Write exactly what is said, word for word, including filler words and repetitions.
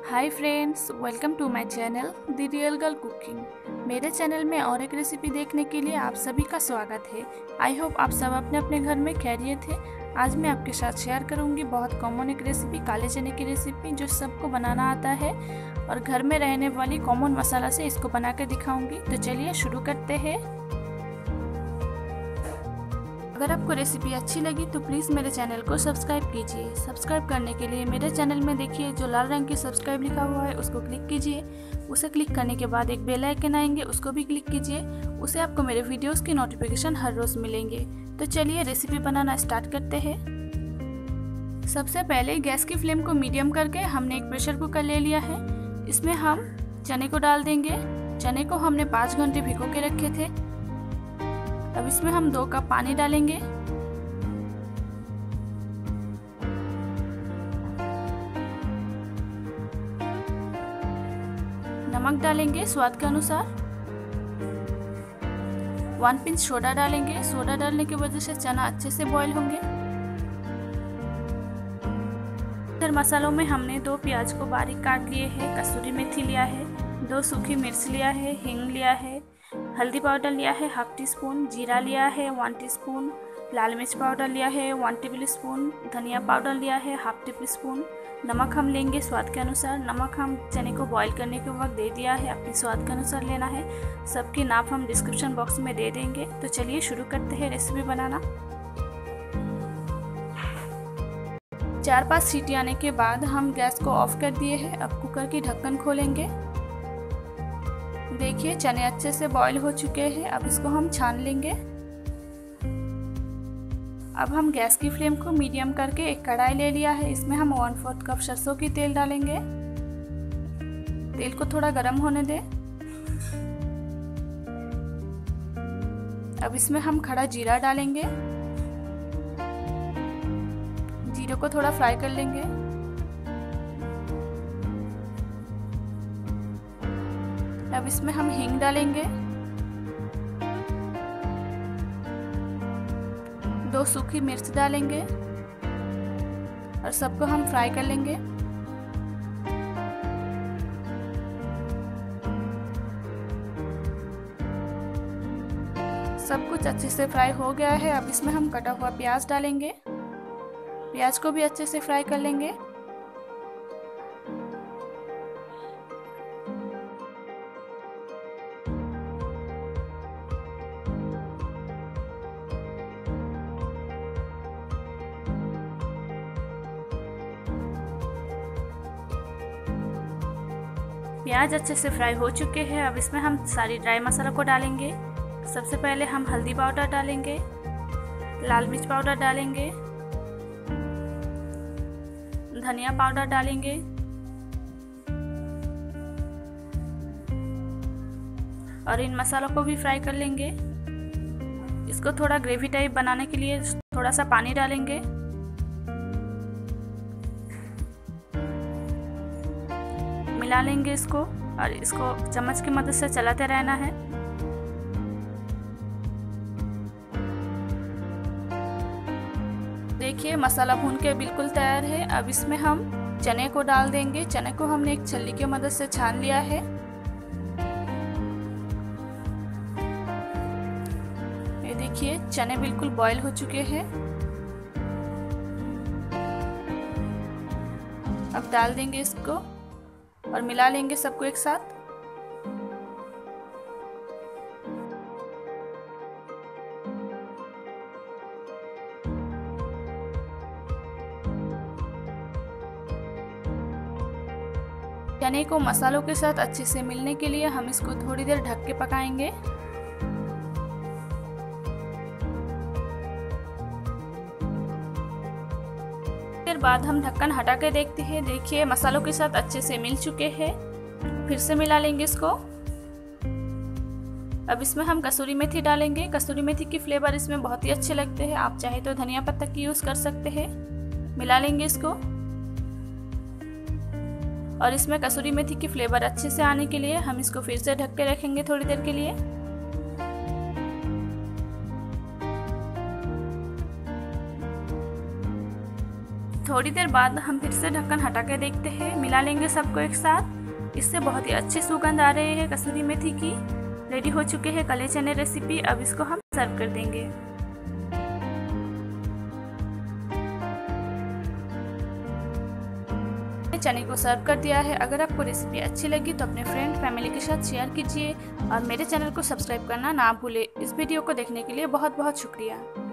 Hi friends, welcome to my channel the real girl cooking. मेरे channel में और एक रेसिपी देखने के लिए आप सभी का स्वागत है। आई होप आप सब अपने अपने घर में खैरियत है। आज मैं आपके साथ शेयर करूंगी बहुत कॉमन एक रेसिपी, काले चने की रेसिपी जो सबको बनाना आता है और घर में रहने वाली कॉमन मसाला से इसको बना कर दिखाऊंगी। तो चलिए शुरू करते हैं। अगर आपको रेसिपी अच्छी लगी तो प्लीज़ मेरे चैनल को सब्सक्राइब कीजिए। सब्सक्राइब करने के लिए मेरे चैनल में देखिए जो लाल रंग की सब्सक्राइब लिखा हुआ है उसको क्लिक कीजिए। उसे क्लिक करने के बाद एक बेल आइकन आएंगे, उसको भी क्लिक कीजिए। उससे आपको मेरे वीडियोस की नोटिफिकेशन हर रोज़ मिलेंगे। तो चलिए रेसिपी बनाना स्टार्ट करते हैं। सबसे पहले गैस की फ्लेम को मीडियम करके हमने एक प्रेशर कुकर ले लिया है। इसमें हम चने को डाल देंगे। चने को हमने पाँच घंटे भिगो के रखे थे। अब इसमें हम दो कप पानी डालेंगे। नमक डालेंगे स्वाद के अनुसार। वन पिंच सोडा डालेंगे। सोडा डालने की वजह से चना अच्छे से बॉईल होंगे। इधर मसालों में हमने दो प्याज को बारीक काट लिए है, कसूरी मेथी लिया है, दो सूखी मिर्च लिया है, हींग लिया है, हल्दी पाउडर लिया है हाफ टी स्पून, जीरा लिया है वन टीस्पून, लाल मिर्च पाउडर लिया है वन टेबल स्पून, धनिया पाउडर लिया है हाफ टेबल स्पून। नमक हम लेंगे स्वाद के अनुसार। नमक हम चने को बॉईल करने के वक्त दे दिया है, अपने स्वाद के अनुसार लेना है। सबकी नाप हम डिस्क्रिप्शन बॉक्स में दे देंगे। तो चलिए शुरू करते हैं रेसिपी बनाना। चार पाँच सीटी आने के बाद हम गैस को ऑफ कर दिए हैं। अब कुकर की ढक्कन खोलेंगे। देखिए चने अच्छे से बॉईल हो चुके हैं। अब इसको हम छान लेंगे। अब हम गैस की फ्लेम को मीडियम करके एक कढ़ाई ले लिया है। इसमें हम वन फोर्थ कप सरसों की तेल डालेंगे। तेल को थोड़ा गर्म होने दें। अब इसमें हम खड़ा जीरा डालेंगे। जीरे को थोड़ा फ्राई कर लेंगे। अब इसमें हम हींग डालेंगे। दो सूखी मिर्च डालेंगे और सबको हम फ्राई कर लेंगे। सब कुछ अच्छे से फ्राई हो गया है। अब इसमें हम कटा हुआ प्याज डालेंगे। प्याज को भी अच्छे से फ्राई कर लेंगे। प्याज अच्छे से फ्राई हो चुके हैं। अब इसमें हम सारी ड्राई मसाला को डालेंगे। सबसे पहले हम हल्दी पाउडर डालेंगे, लाल मिर्च पाउडर डालेंगे, धनिया पाउडर डालेंगे और इन मसालों को भी फ्राई कर लेंगे। इसको थोड़ा ग्रेवी टाइप बनाने के लिए थोड़ा सा पानी डालेंगे। मिला लेंगे इसको और इसको चम्मच की मदद से चलाते रहना है। देखिए मसाला भून के बिल्कुल तैयार है। अब इसमें हम चने को डाल देंगे। चने को हमने एक छल्ली की मदद से छान लिया है। ये देखिए चने बिल्कुल बॉईल हो चुके हैं। अब डाल देंगे इसको और मिला लेंगे सबको एक साथ। चने को मसालों के साथ अच्छे से मिलने के लिए हम इसको थोड़ी देर ढक के पकाएंगे। फिर बाद हम ढक्कन हटा के देखते हैं। देखिए मसालों के साथ अच्छे से मिल चुके हैं। फिर से मिला लेंगे इसको। अब इसमें हम कसूरी मेथी डालेंगे। कसूरी मेथी की फ्लेवर इसमें बहुत ही अच्छे लगते हैं। आप चाहे तो धनिया पत्ता की यूज कर सकते हैं। मिला लेंगे इसको और इसमें कसूरी मेथी की फ्लेवर अच्छे से आने के लिए हम इसको फिर से ढक के रखेंगे थोड़ी देर के लिए। थोड़ी देर बाद हम फिर से ढक्कन हटा के देखते हैं, मिला लेंगे सबको एक साथ। इससे बहुत ही अच्छी सुगंध आ रही है कसूरी मेथी की। रेडी हो चुके हैं काले चने रेसिपी। अब इसको हम सर्व कर देंगे। चने को सर्व कर दिया है। अगर आपको रेसिपी अच्छी लगी तो अपने फ्रेंड फैमिली के साथ शेयर कीजिए और मेरे चैनल को सब्सक्राइब करना ना भूलें। इस वीडियो को देखने के लिए बहुत बहुत शुक्रिया।